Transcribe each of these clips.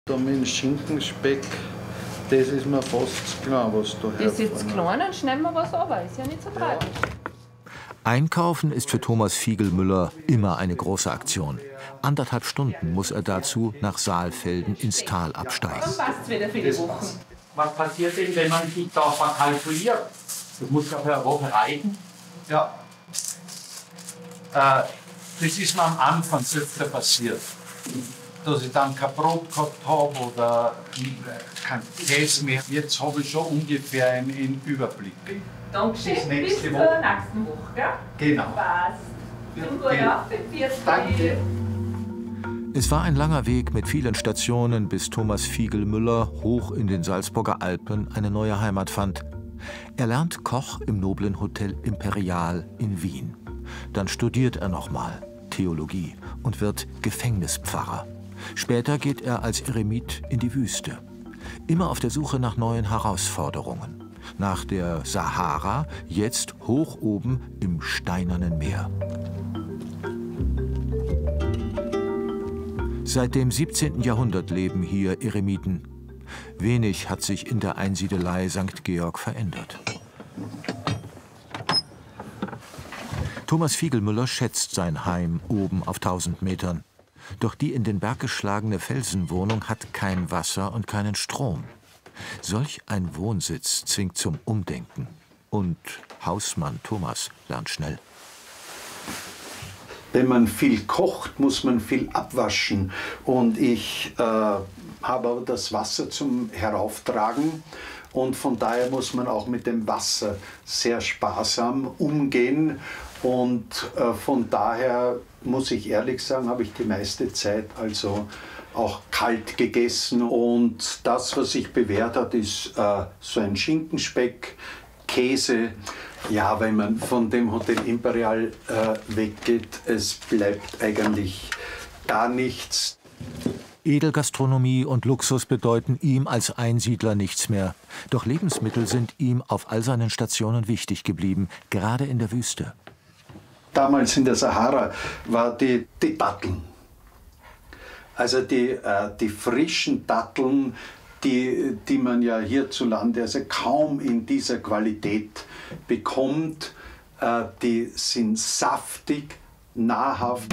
Da mit dem Schinkenspeck, das ist mir fast klar, was da herkommt. Das ist jetzt klein, dann schneiden wir was ab, ist ja nicht so tragisch. Einkaufen ist für Thomas Fiegelmüller immer eine große Aktion. 1,5 Stunden muss er dazu nach Saalfelden ins Tal absteigen. Dann passt es wieder für die Wochen. Was passiert denn, wenn man sich da verkalkuliert? Das muss ja für eine Woche reichen. Ja. Das ist mir am Anfang öfter passiert. Dass ich dann kein Brot gehabt habe oder kein Käse mehr. Jetzt habe ich schon ungefähr einen Überblick. Dankeschön, bis zur nächsten Woche, gell? Genau. Passt. Zum Guten Appetit. Danke. Es war ein langer Weg mit vielen Stationen, bis Thomas Fiegelmüller hoch in den Salzburger Alpen eine neue Heimat fand. Er lernt Koch im noblen Hotel Imperial in Wien. Dann studiert er nochmal Theologie und wird Gefängnispfarrer. Später geht er als Eremit in die Wüste. Immer auf der Suche nach neuen Herausforderungen. Nach der Sahara, jetzt hoch oben im Steinernen Meer. Seit dem 17. Jahrhundert leben hier Eremiten. Wenig hat sich in der Einsiedelei St. Georg verändert. Thomas Fiegelmüller schätzt sein Heim oben auf 1000 Metern. Doch die in den Berg geschlagene Felsenwohnung hat kein Wasser und keinen Strom. Solch ein Wohnsitz zwingt zum Umdenken. Und Hausmann Thomas lernt schnell. Wenn man viel kocht, muss man viel abwaschen. Und ich habe aber das Wasser zum Herauftragen. Und von daher muss man auch mit dem Wasser sehr sparsam umgehen. Und von daher muss ich ehrlich sagen, habe ich die meiste Zeit also auch kalt gegessen. Und das, was sich bewährt hat, ist so ein Schinkenspeck, Käse. Ja, wenn man von dem Hotel Imperial weggeht, es bleibt eigentlich gar nichts. Edelgastronomie und Luxus bedeuten ihm als Einsiedler nichts mehr. Doch Lebensmittel sind ihm auf all seinen Stationen wichtig geblieben, gerade in der Wüste. Damals in der Sahara war die Datteln. Also die frischen Datteln, die man ja hierzulande also kaum in dieser Qualität bekommt, die sind saftig, nahrhaft.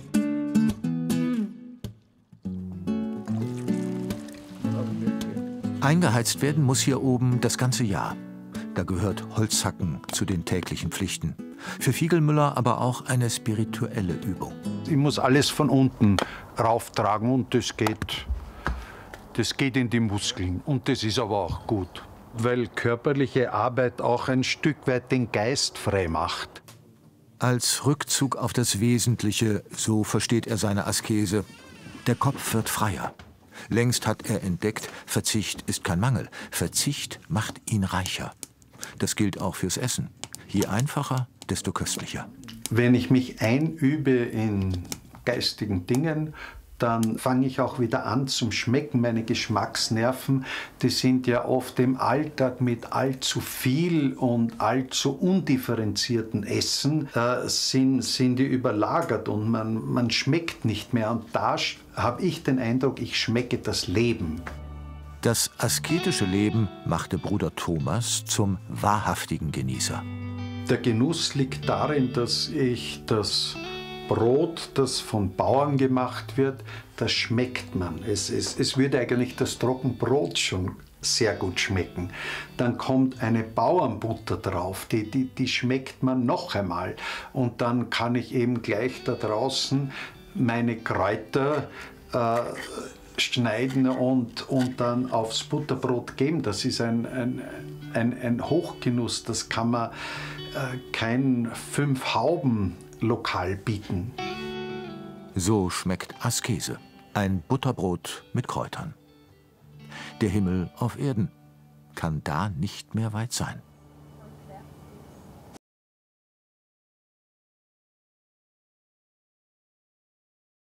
Eingeheizt werden muss hier oben das ganze Jahr. Da gehört Holzhacken zu den täglichen Pflichten. Für Fiegelmüller aber auch eine spirituelle Übung. Ich muss alles von unten rauftragen und das geht in die Muskeln. Und das ist aber auch gut, weil körperliche Arbeit auch ein Stück weit den Geist frei macht. Als Rückzug auf das Wesentliche, so versteht er seine Askese. Der Kopf wird freier. Längst hat er entdeckt, Verzicht ist kein Mangel. Verzicht macht ihn reicher. Das gilt auch fürs Essen. Je einfacher, desto köstlicher. Wenn ich mich einübe in geistigen Dingen, dann fange ich auch wieder an zum Schmecken. Meine Geschmacksnerven, die sind ja oft im Alltag mit allzu viel und allzu undifferenzierten Essen, sind die überlagert und man schmeckt nicht mehr. Und da habe ich den Eindruck, ich schmecke das Leben. Das asketische Leben machte Bruder Thomas zum wahrhaftigen Genießer. Der Genuss liegt darin, dass ich das Brot, das von Bauern gemacht wird, das schmeckt man. Es würde eigentlich das Trockenbrot schon sehr gut schmecken. Dann kommt eine Bauernbutter drauf, die schmeckt man noch einmal. Und dann kann ich eben gleich da draußen meine Kräuter schneiden und dann aufs Butterbrot geben. Das ist ein Hochgenuss, das kann man kein 5-Hauben-Lokal bieten. So schmeckt Askese. Ein Butterbrot mit Kräutern. Der Himmel auf Erden kann da nicht mehr weit sein.